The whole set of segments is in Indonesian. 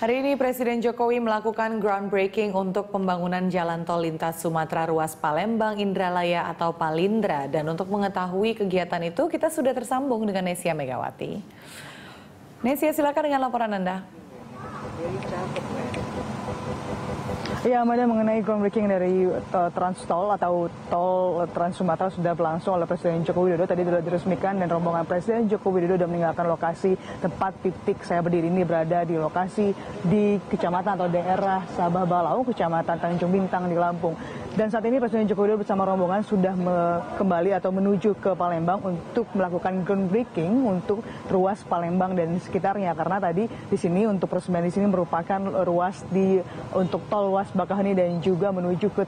Hari ini Presiden Jokowi melakukan groundbreaking untuk pembangunan jalan tol lintas Sumatera ruas Palembang Indralaya atau Palindra. Dan untuk mengetahui kegiatan itu kita sudah tersambung dengan Nesya Megawati. Nesya, silakan dengan laporan Anda. Ya, Amanda, mengenai groundbreaking dari Trans Tol atau Tol Trans Sumatera sudah berlangsung oleh Presiden Joko Widodo. Tadi sudah diresmikan dan rombongan Presiden Joko Widodo sudah meninggalkan lokasi tempat titik saya berdiri ini, berada di lokasi di kecamatan atau daerah Sabah Balau, Kecamatan Tanjung Bintang di Lampung. Dan saat ini Presiden Joko Widodo bersama rombongan sudah kembali atau menuju ke Palembang untuk melakukan groundbreaking untuk ruas Palembang dan sekitarnya. Karena tadi di sini untuk peresmian di sini merupakan ruas untuk tol ruas Bakaheni dan juga menuju ke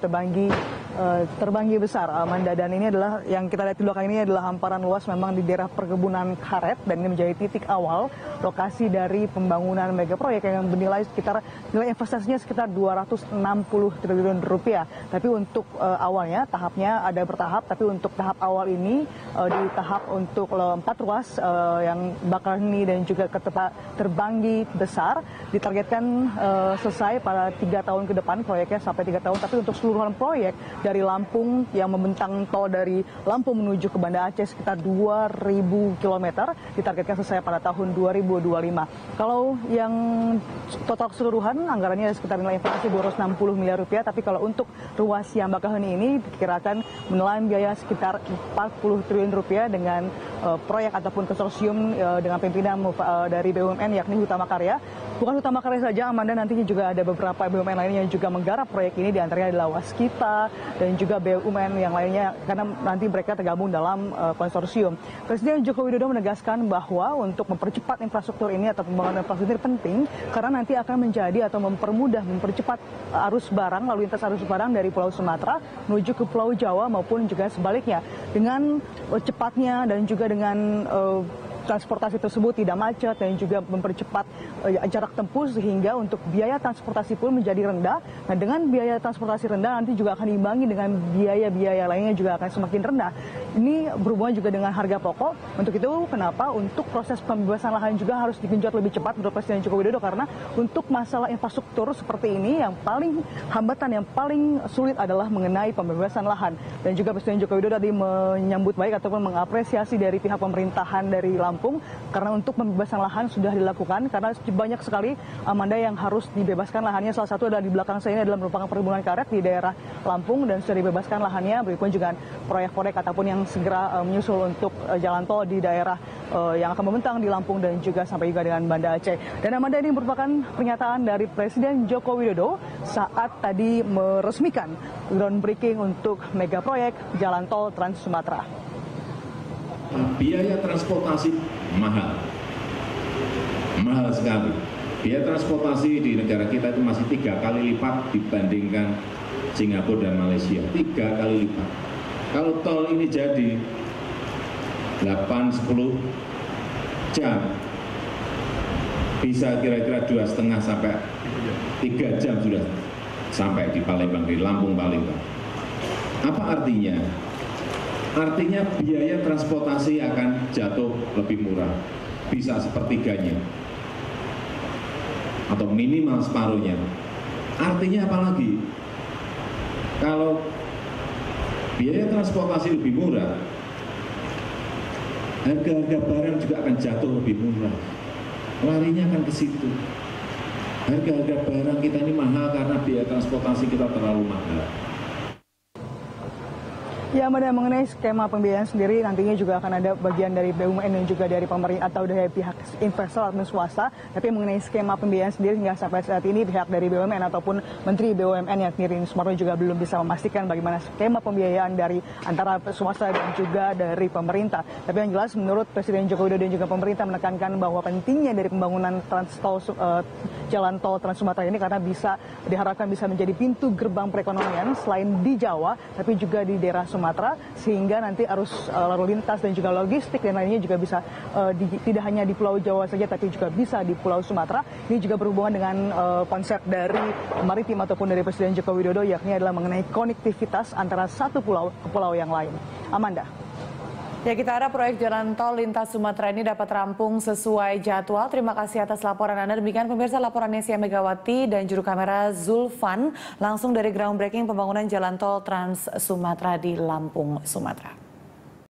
Terbanggi Besar, Amanda. Dan ini adalah yang kita lihat di belakang ini adalah hamparan luas memang di daerah perkebunan karet, dan ini menjadi titik awal lokasi dari pembangunan mega proyek yang bernilai nilai investasinya sekitar 260 triliun rupiah. Tapi untuk awalnya tahapnya ada bertahap, tapi untuk tahap awal ini di tahap untuk 4 ruas yang Bakaheni dan juga ke Terbanggi Besar ditargetkan selesai pada 3 tahun ke depan proyeknya, sampai 3 tahun. Tapi untuk seluruhan proyek dari Lampung yang membentang tol dari Lampung menuju ke Banda Aceh sekitar 2.000 km ditargetkan selesai pada tahun 2025. Kalau yang total keseluruhan anggarannya sekitar nilai investasi 260 miliar rupiah, tapi kalau untuk ruas yang Bakaheni ini diperkirakan menelan biaya sekitar 40 triliun rupiah dengan proyek ataupun konsorsium dengan pimpinan dari BUMN yakni Hutama Karya. Bukan Hutama Karya saja, Amanda, nantinya juga ada beberapa BUMN lainnya yang juga menggarap proyek ini, diantaranya adalah Waskita dan juga BUMN yang lainnya, karena nanti mereka tergabung dalam konsorsium. Presiden Joko Widodo menegaskan bahwa untuk mempercepat infrastruktur ini atau pembangunan infrastruktur penting karena nanti akan menjadi atau mempercepat arus barang, lalu lintas arus barang dari Pulau Sumatera menuju ke Pulau Jawa maupun juga sebaliknya. Dengan cepatnya dan juga dengan transportasi tersebut tidak macet dan juga mempercepat jarak tempuh sehingga untuk biaya transportasi pun menjadi rendah. Nah, dengan biaya transportasi rendah nanti juga akan diimbangi dengan biaya-biaya lainnya juga akan semakin rendah. Ini berhubungan juga dengan harga pokok. Untuk itu kenapa untuk proses pembebasan lahan juga harus digenjot lebih cepat menurut Presiden Joko Widodo, karena untuk masalah infrastruktur seperti ini yang paling hambatan, yang paling sulit adalah mengenai pembebasan lahan. Dan juga Presiden Joko Widodo tadi menyambut baik ataupun mengapresiasi dari pihak pemerintahan dari Lampung karena untuk pembebasan lahan sudah dilakukan, karena banyak sekali, Amanda, yang harus dibebaskan lahannya. Salah satu adalah di belakang saya ini adalah merupakan perkebunan karet di daerah Lampung dan sudah dibebaskan lahannya, berikut juga proyek-proyek ataupun yang segera menyusul untuk jalan tol di daerah yang akan membentang di Lampung dan juga sampai juga dengan Banda Aceh. Dan Amanda, ini merupakan pernyataan dari Presiden Joko Widodo saat tadi meresmikan groundbreaking untuk mega proyek jalan tol Trans Sumatera. Biaya transportasi mahal sekali. Biaya transportasi di negara kita itu masih 3 kali lipat dibandingkan Singapura dan Malaysia. 3 kali lipat. Kalau tol ini jadi 8-10 jam, bisa kira-kira 2,5 sampai 3 jam sudah sampai di Palembang, di Lampung Palembang. Apa artinya? Artinya biaya transportasi akan jatuh lebih murah, bisa sepertiganya atau minimal separuhnya. Artinya apa lagi? Kalau biaya transportasi lebih murah, harga-harga barang juga akan jatuh lebih murah. Larinya akan ke situ. Harga-harga barang kita ini mahal karena biaya transportasi kita terlalu mahal. Ya, mengenai skema pembiayaan sendiri nantinya juga akan ada bagian dari BUMN dan juga dari pemerintah atau dari pihak investor atau swasta. Tapi mengenai skema pembiayaan sendiri hingga sampai saat ini pihak dari BUMN ataupun Menteri BUMN yang Rini Sumarno juga belum bisa memastikan bagaimana skema pembiayaan dari antara swasta dan juga dari pemerintah. Tapi yang jelas menurut Presiden Joko Widodo dan juga pemerintah menekankan bahwa pentingnya dari pembangunan jalan tol Trans Sumatera ini karena diharapkan bisa menjadi pintu gerbang perekonomian selain di Jawa tapi juga di daerah Sumatera, sehingga nanti arus lalu lintas dan juga logistik dan lainnya juga bisa tidak hanya di Pulau Jawa saja tapi juga bisa di Pulau Sumatera. Ini juga berhubungan dengan konsep dari maritim ataupun dari Presiden Joko Widodo, yakni adalah mengenai konektivitas antara satu pulau ke pulau yang lain. Amanda. Ya, kita harap proyek jalan tol lintas Sumatera ini dapat rampung sesuai jadwal. Terima kasih atas laporan Anda. Demikian pemirsa laporan Nesya Megawati dan juru kamera Zulfan langsung dari groundbreaking pembangunan jalan tol Trans Sumatera di Lampung, Sumatera.